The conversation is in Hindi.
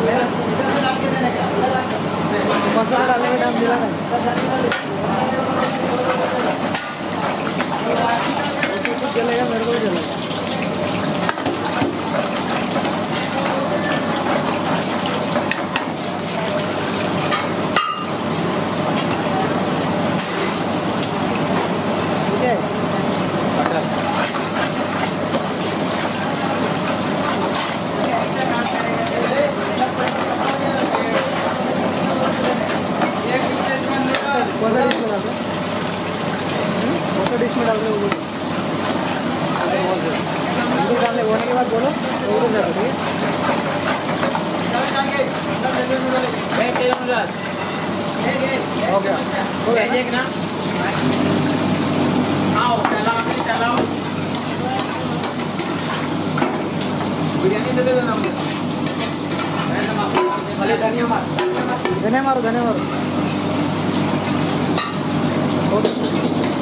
मसाला डालने में टाइम मिला नहीं। चलेगा मेरे को भी चलेगा। ठीक है कौन सा डिश में डाल रहे हो? डालने होने के बाद बोलो तो ठीक है हो गया ना। आओ चलाओ बिरयानी से दे देना मुझे। धनिया मारो